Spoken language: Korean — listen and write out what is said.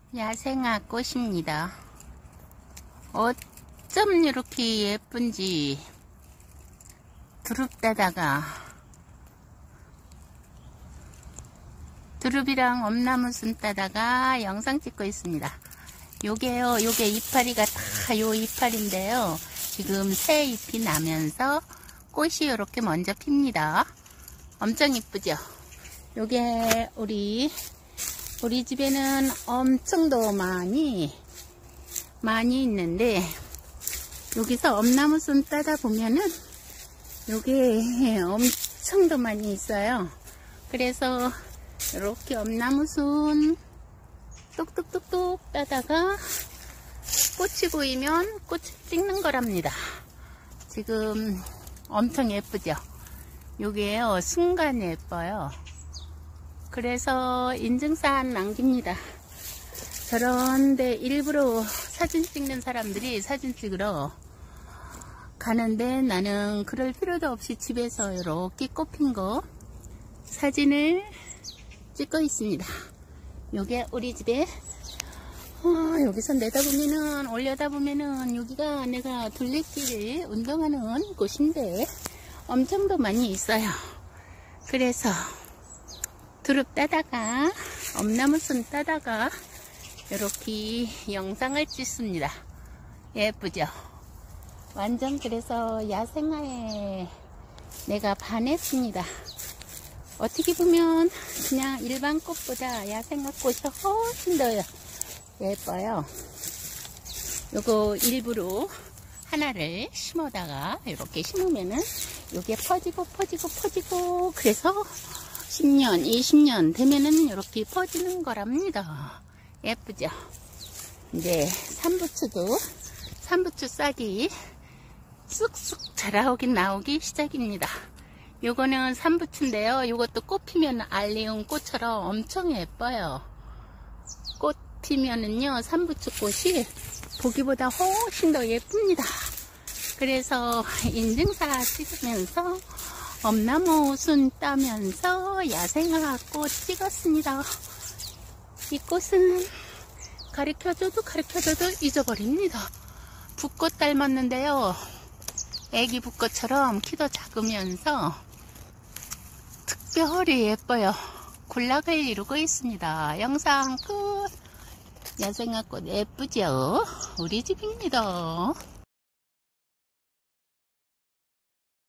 야생화 꽃입니다. 어쩜 이렇게 예쁜지 두릅 따다가 두릅이랑 엄나무순 따다가 영상 찍고 있습니다. 요게요, 요게 이파리가 다 요 이파리인데요. 지금 새 잎이 나면서 꽃이 이렇게 먼저 핍니다. 엄청 이쁘죠? 요게 우리 집에는 엄청도 많이 있는데, 여기서 엄나무순 따다 보면은 요게 엄청도 많이 있어요. 그래서 이렇게 엄나무순 똑똑똑똑 따다가 꽃이 보이면 꽃을 찍는 거랍니다. 지금 엄청 예쁘죠? 요게요, 순간 예뻐요. 그래서 인증사항 남깁니다. 저런데 일부러 사진 찍는 사람들이 사진 찍으러 가는데, 나는 그럴 필요도 없이 집에서 이렇게 꽃핀 거 사진을 찍고 있습니다. 요게 우리 집에 여기서 내다보면은, 올려다보면은 여기가 내가 둘레길 운동하는 곳인데 엄청 더 많이 있어요. 그래서 두릅 따다가 엄나무순 따다가 이렇게 영상을 찍습니다. 예쁘죠? 완전 그래서 야생화에 내가 반했습니다. 어떻게 보면 그냥 일반 꽃보다 야생화 꽃이 훨씬 더 예뻐요. 요거 일부러 하나를 심어다가 이렇게 심으면은 요게 퍼지고 그래서 10년, 20년 되면은 이렇게 퍼지는 거랍니다. 예쁘죠? 이제 삼부추 싹이 쑥쑥 자라오긴 나오기 시작입니다. 요거는 삼부추인데요. 요것도 꽃 피면 알리움 꽃처럼 엄청 예뻐요. 꽃 피면은요, 삼부추 꽃이 보기보다 훨씬 더 예쁩니다. 그래서 인증사 찍으면서 엄나무순 따면서 야생화 꽃 찍었습니다. 이 꽃은 가르쳐줘도 잊어버립니다. 붓꽃 닮았는데요, 애기 붓꽃처럼 키도 작으면서 특별히 예뻐요. 군락을 이루고 있습니다. 영상 끝. 야생화 꽃 예쁘죠? 우리 집입니다.